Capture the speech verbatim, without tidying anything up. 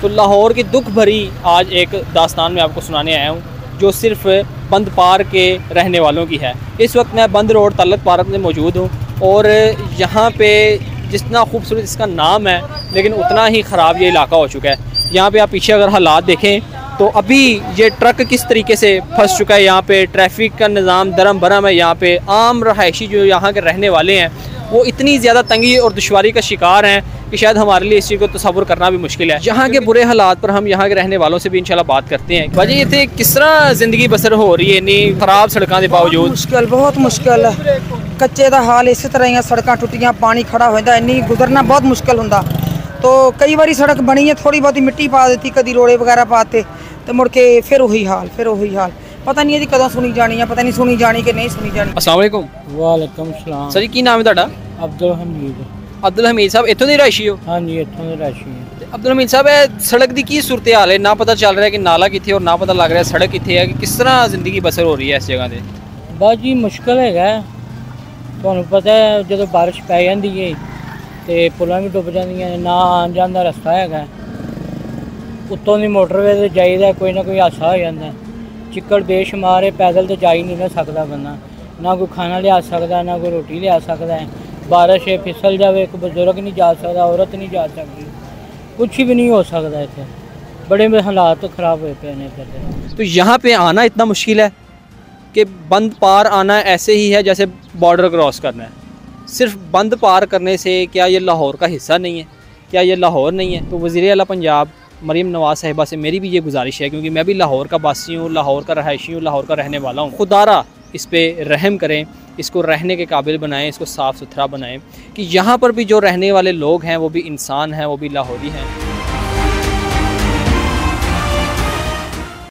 तो लाहौर की दुख भरी आज एक दास्तान में आपको सुनाने आया हूँ, जो सिर्फ बंद पार के रहने वालों की है। इस वक्त मैं बंद रोड तलत पार्क में मौजूद हूँ और यहाँ पे जितना खूबसूरत इसका नाम है, लेकिन उतना ही ख़राब ये इलाका हो चुका है। यहाँ पे आप पीछे अगर हालात देखें तो अभी ये ट्रक किस तरीके से फंस चुका है। यहाँ पे ट्रैफिक का निज़ाम दरम बरम है। यहाँ पे आम रहायशी जो यहाँ के रहने वाले हैं वो इतनी ज़्यादा तंगी और दुश्वारी का शिकार हैं कि शायद हमारे लिए इस चीज़ को तसव्वुर करना भी मुश्किल है। यहाँ के बुरे हालात पर हम यहाँ के रहने वालों से भी इंशाल्लाह बात करते हैं। भाजी इतने किस तरह ज़िंदगी बसर हो रही है इन्नी खराब सड़कों के बावजूद? मुश्किल, बहुत मुश्किल है। कच्चे का हाल इस तरह, सड़क टुटियाँ, पानी खड़ा होता, इन्नी गुजरना बहुत मुश्किल होंदा। तो कई बारी सड़क बनी है, थोड़ी बहुत मिट्टी पा देती, कभी रोड़े वगैरह पाते, तो मुड़ के फिर वही हाल फिर वही हाल पता नहीं है जी कदों सुनी जानी है, पता नहीं सुनी जानी कि नहीं सुनी जानी। अस्सलाम वालेकुम। वालेकुम सलाम। सर जी की नाम है ਤੁਹਾਡਾ? अब्दुल हमीद। अब्दुल हमीद साहब इत्थों ਦੇ रहायशी हो? हाँ जी, इत्थों ਦੇ रहायशी है। अब्दुल हमीद साहब ਇਹ सड़क की की सूरत हाल है? ना पता चल रहा है कि नाला किथे और ना पता लग रहा है सड़क किथे है। कि किस तरह जिंदगी बसर हो रही है इस जगह ਤੇ? बस जी मुश्किल है, ਤੁਹਾਨੂੰ पता है जो बारिश पै जाती है तो पुलां भी डुब जांदियां ने, ना आन जान का रस्ता है। उत्तों की मोटरवे से जाइदा कोई ना कोई हादसा हो जाता है। चिक्कड़ बेशुमार है, पैदल तो जा ही नहीं ना सकता बंदा, ना कोई खाना लिया सकता, ना कोई रोटी लिया सकता है। बारिश है फिसल जाए, एक बुजुर्ग नहीं जा सकता, औरत नहीं जा सकती, कुछ भी नहीं हो सकता। इतने बड़े में हालात तो ख़राब हुए पे हैं। तो यहाँ पे आना इतना मुश्किल है कि बंद पार आना ऐसे ही है जैसे बॉर्डर क्रॉस करना है। सिर्फ बंद पार करने से क्या ये लाहौर का हिस्सा नहीं है? क्या ये लाहौर नहीं है? तो वज़ीर आला पंजाब मरीम नवाज़ साहिबा से मेरी भी ये गुजारिश है, क्योंकि मैं भी लाहौर का बासी हूँ, लाहौर का रहायशी हूँ, लाहौर का रहने वाला हूँ। खुदारा इस पर रहम करें, इसको रहने के काबिल बनाएं, इसको साफ़ सुथरा बनाएं कि यहाँ पर भी जो रहने वाले लोग हैं वो भी इंसान हैं, वो भी लाहौरी हैं।